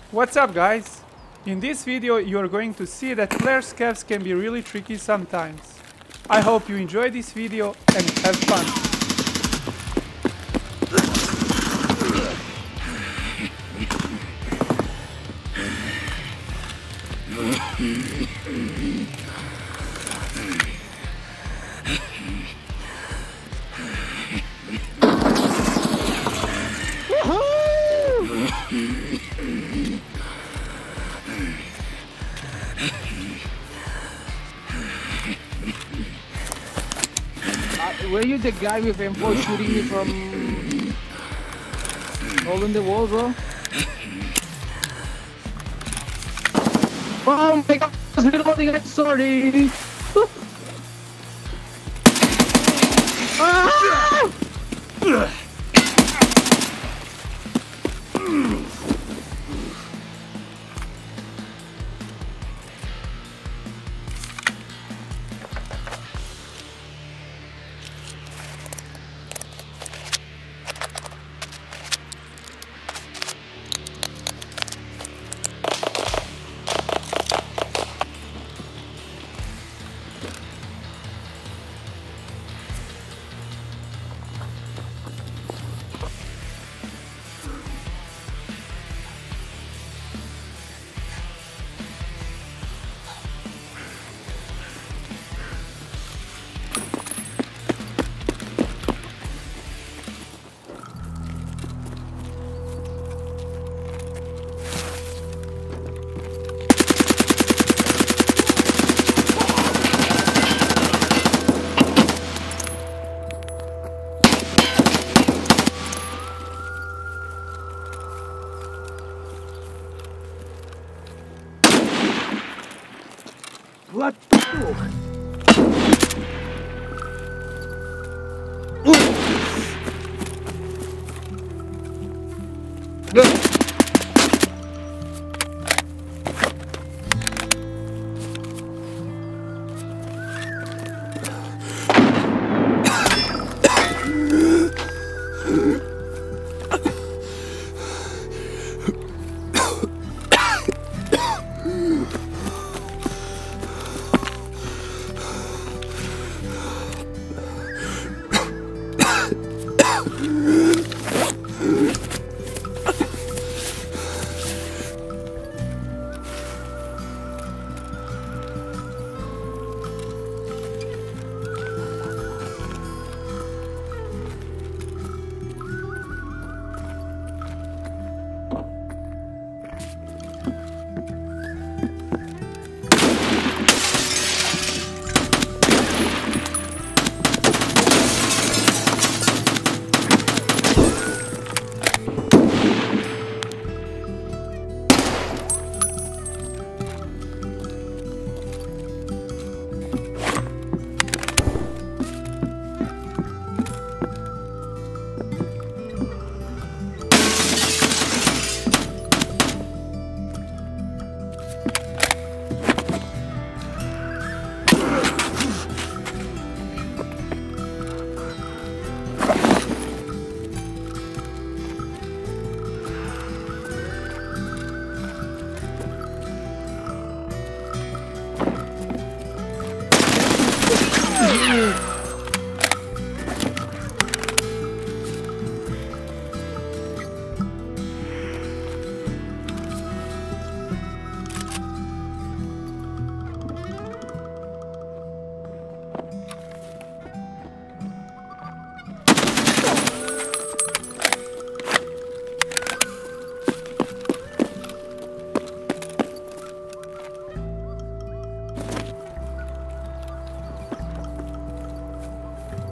What's up, guys? In this video you are going to see that player scavs can be really tricky sometimes. I hope you enjoy this video and have fun. Were you the guy with M4 shooting me from hole in the wall, bro? Oh my god, I was reloading, I'm sorry! Ah! What the fuck?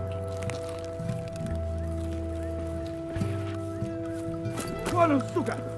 Вон он, сука!